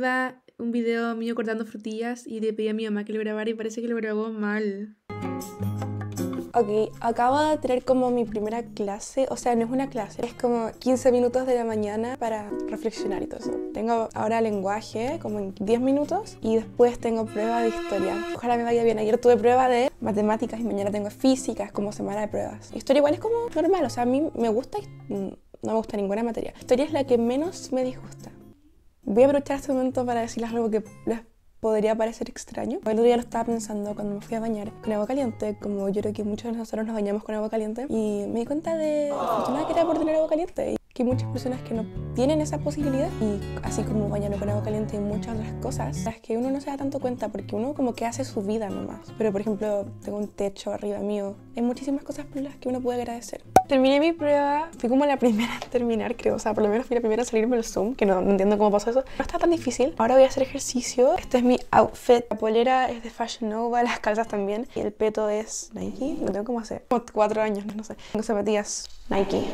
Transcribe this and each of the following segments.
iba un video mío cortando frutillas y le pedí a mi mamá que lo grabara y parece que lo grabó mal. Ok, acabo de tener como mi primera clase, o sea, no es una clase, es como 15 minutos de la mañana para reflexionar y todo eso. Tengo ahora lenguaje, como en 10 minutos, y después tengo prueba de historia. Ojalá me vaya bien. Ayer tuve prueba de matemáticas y mañana tengo física, es como semana de pruebas. Historia igual es como normal, o sea, a mí me gusta, no me gusta ninguna materia. Historia es la que menos me disgusta. Voy a aprovechar este momento para decirles algo que les podría parecer extraño. El otro día lo estaba pensando cuando me fui a bañar con agua caliente, como yo creo que muchos de nosotros nos bañamos con agua caliente, y me di cuenta de lo afortunada que era por tener agua caliente, y que hay muchas personas que no tienen esa posibilidad, y así como bañarme con agua caliente y muchas otras cosas, las que uno no se da tanto cuenta porque uno como que hace su vida nomás. Pero por ejemplo, tengo un techo arriba mío, hay muchísimas cosas por las que uno puede agradecer. Terminé mi prueba, fui como la primera en terminar, creo, o sea, por lo menos fui la primera a salirme del Zoom, que no entiendo cómo pasó eso. No está tan difícil. Ahora voy a hacer ejercicio. Este es mi outfit. La polera es de Fashion Nova, las calzas también. Y el peto es Nike. Lo tengo como hace 4 años, no sé. Tengo zapatillas Nike.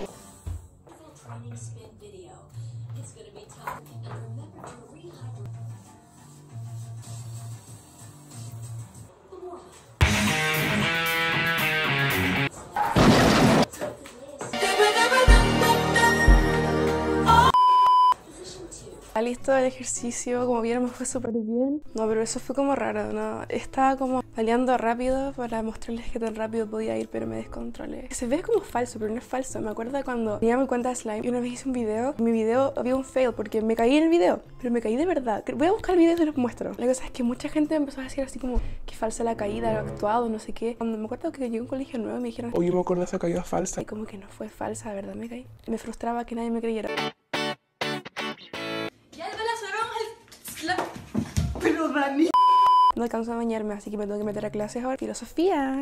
Listo el ejercicio, como vieron me fue súper bien. No, pero eso fue como raro, ¿no? Estaba como peleando rápido para mostrarles qué tan rápido podía ir, pero me descontrolé. Se ve como falso, pero no es falso. Me acuerdo cuando tenía mi cuenta de slime y una vez hice un video. En mi video había un fail porque me caí en el video, pero me caí de verdad. Voy a buscar el video y los muestro. La cosa es que mucha gente me empezó a decir así como que falsa la caída, lo actuado, no sé qué. Cuando me acuerdo que llegué a un colegio nuevo me dijeron, oye, me acuerdo de esa caída falsa. Y como que no fue falsa, de verdad me caí. Me frustraba que nadie me creyera. Pero Dani... No alcanzo a bañarme, así que me tengo que meter a clases ahora. Filosofía.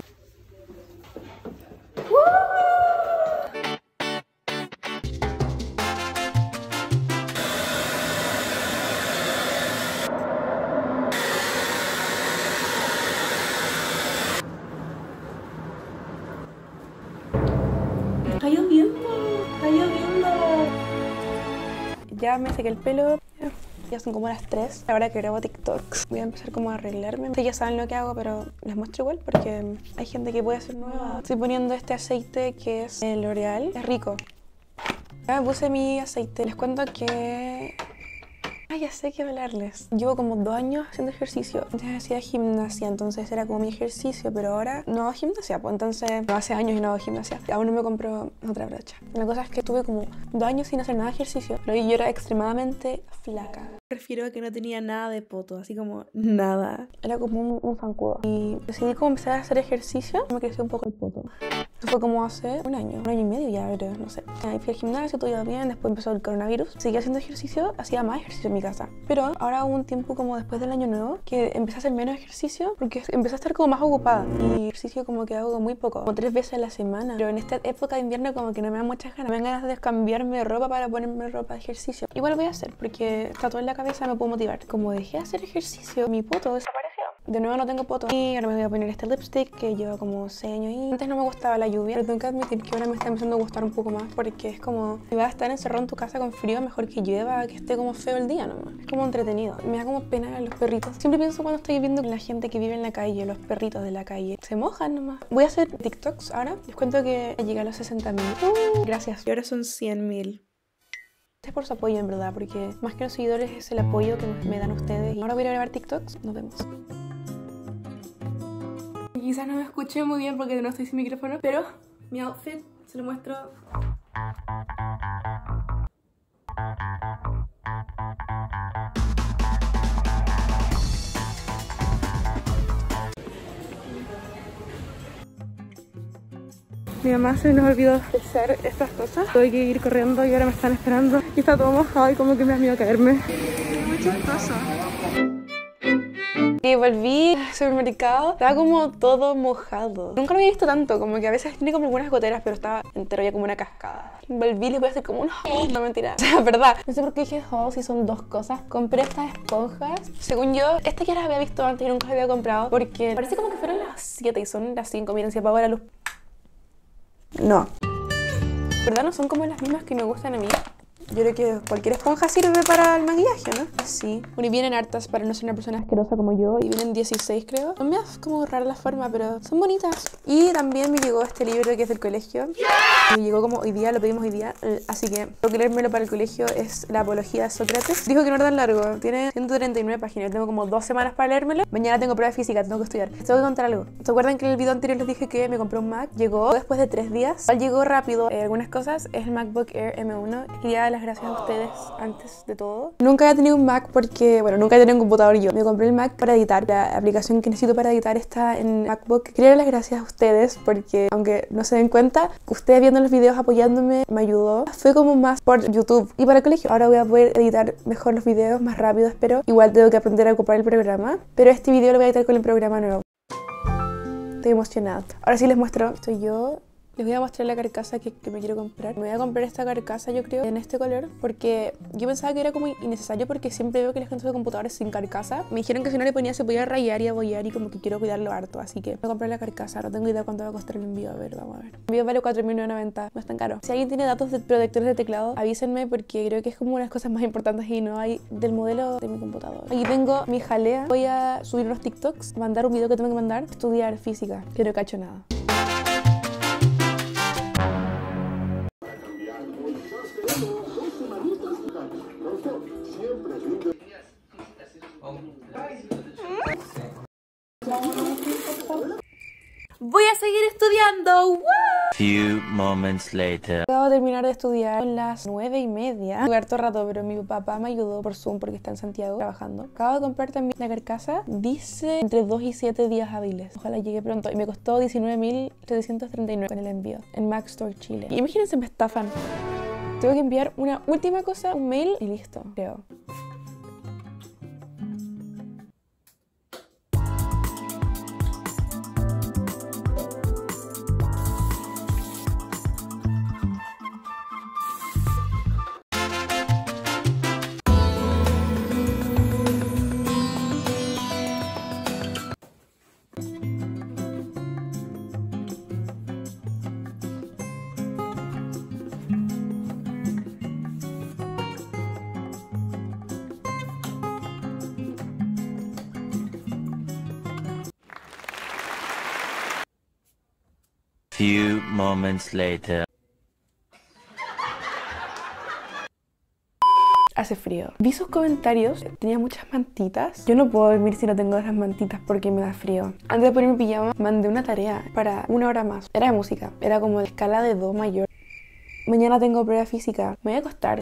Está lloviendo, está lloviendo. Ya me sequé el pelo. Ya son como las 3, ahora que grabo TikToks. Voy a empezar como a arreglarme. Ustedes ya saben lo que hago, pero les muestro igual porque hay gente que puede ser nueva. Estoy poniendo este aceite que es el L'Oreal. Es rico. Ya me puse mi aceite. Les cuento que... Ay, ya sé qué hablarles. Llevo como 2 años haciendo ejercicio. Antes hacía gimnasia, entonces era como mi ejercicio, pero ahora no hago gimnasia, pues entonces hace años y no hago gimnasia. Aún no me compro otra brocha. La cosa es que tuve como 2 años sin hacer nada de ejercicio, pero yo era extremadamente flaca. Me refiero a que no tenía nada de poto, así como nada. Era como un zancudo. Y decidí como empezar a hacer ejercicio y me creció un poco el poto. Esto fue como hace un año y medio ya, pero no sé. Ahí fui al gimnasio, todo iba bien, después empezó el coronavirus. Seguí haciendo ejercicio, hacía más ejercicio en mi casa. Pero ahora hubo un tiempo como después del año nuevo que empecé a hacer menos ejercicio porque empecé a estar como más ocupada. Y ejercicio como que hago muy poco, como 3 veces a la semana. Pero en esta época de invierno como que no me dan muchas ganas. Me dan ganas de cambiarme de ropa para ponerme ropa de ejercicio. Igual voy a hacer porque está todo en la cabeza, me puedo motivar. Como dejé de hacer ejercicio, mi poto desapareció. De nuevo no tengo poto y ahora me voy a poner este lipstick que lleva como 6 años y antes no me gustaba la lluvia, pero tengo que admitir que ahora me está empezando a gustar un poco más porque es como si vas a estar encerrado en tu casa con frío, mejor que llueva, que esté como feo el día nomás. Es como entretenido. Me da como pena a los perritos. Siempre pienso cuando estoy viendo la gente que vive en la calle, los perritos de la calle, se mojan nomás. Voy a hacer TikToks ahora. Les cuento que llegué a los 60.000. Gracias. Y ahora son 100.000. Gracias por su apoyo en verdad, porque más que los seguidores es el apoyo que me dan ustedes. Y ahora voy a grabar TikToks. Nos vemos. Quizás no me escuché muy bien porque no estoy sin micrófono, pero mi outfit se lo muestro. Mi mamá se nos olvidó hacer estas cosas. Tuve que ir corriendo y ahora me están esperando. Y está todo mojado y como que me da miedo caerme. Muy chistoso. Y volví al supermercado, estaba como todo mojado. Nunca lo había visto tanto, como que a veces tiene como algunas goteras, pero estaba entero ya como una cascada. Volví y les voy a hacer como un haul. No, mentira. O sea, verdad. No sé por qué dije haul si son 2 cosas. Compré estas esponjas. Según yo, estas ya las había visto antes y nunca las había comprado porque parece como que fueron las 7 y son las 5. Miren, se apagó la luz. No. ¿Verdad? No son como las mismas que me gustan a mí. Yo creo que cualquier esponja sirve para el maquillaje, ¿no? Sí. Bueno, y vienen hartas para no ser una persona asquerosa como yo. Y vienen 16, creo. No me hace como rara la forma, pero son bonitas. Y también me llegó este libro que es del colegio. Me llegó como hoy día, lo pedimos hoy día. Así que tengo que leérmelo para el colegio. Es La Apología de Sócrates. Dijo que no era tan largo. Tiene 139 páginas. Tengo como 2 semanas para leérmelo. Mañana tengo prueba de física, tengo que estudiar. Les tengo que contar algo. ¿Se acuerdan que en el video anterior les dije que me compré un Mac? Llegó después de 3 días. Igual llegó rápido. Algunas cosas. Es el MacBook Air M1. Quería dar las gracias a ustedes antes de todo. Nunca había tenido un Mac porque, bueno, nunca he tenido un computador yo. Me compré el Mac para editar. La aplicación que necesito para editar está en MacBook. Quería dar las gracias a ustedes porque, aunque no se den cuenta, ustedes viendo los videos apoyándome me ayudó. Fue como más por YouTube y para el colegio. Ahora voy a poder editar mejor los videos, más rápido espero. Igual tengo que aprender a ocupar el programa, pero este video lo voy a editar con el programa nuevo. Estoy emocionada. Ahora sí les muestro. Estoy yo. Les voy a mostrar la carcasa que me quiero comprar. Me voy a comprar esta carcasa, yo creo, en este color, porque yo pensaba que era como innecesario porque siempre veo que la gente usa computadores sin carcasa. Me dijeron que si no le ponía se podía rayar y abollar y como que quiero cuidarlo harto, así que voy a comprar la carcasa. No tengo idea cuánto va a costar el envío, a ver, vamos a ver. El envío vale 4.990, no es tan caro. Si alguien tiene datos de protectores de teclado, avísenme porque creo que es como una de las cosas más importantes y no hay del modelo de mi computador. Aquí tengo mi jalea. Voy a subir unos TikToks, mandar un video que tengo que mandar, estudiar física, que no cacho nada. Voy a seguir estudiando. ¡Woo! Few moments later. Acabo de terminar de estudiar, son las 9:30. Estuve harto rato, pero mi papá me ayudó por Zoom porque está en Santiago trabajando. Acabo de comprar también la carcasa. Dice entre 2 y 7 días hábiles. Ojalá llegue pronto. Y me costó 19.339 con el envío en Mac Store Chile. Y imagínense, me estafan. Tengo que enviar una última cosa, un mail y listo, creo. Few moments later. Hace frío. Vi sus comentarios, tenía muchas mantitas. Yo no puedo dormir si no tengo esas mantitas porque me da frío. Antes de poner mi pijama, mandé una tarea para 1 hora más. Era de música, era como de escala de do mayor. Mañana tengo prueba física, me voy a acostar.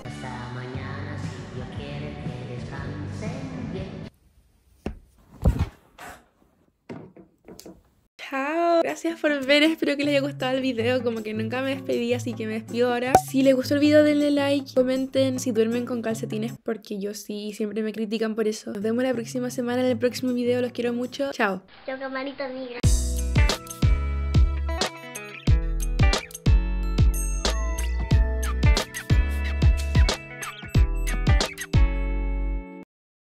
Chao, gracias por ver, espero que les haya gustado el video, como que nunca me despedí, así que me despido ahora. Si les gustó el video denle like, comenten si duermen con calcetines, porque yo sí, siempre me critican por eso. Nos vemos la próxima semana en el próximo video, los quiero mucho, chao. Yo, camarita negra.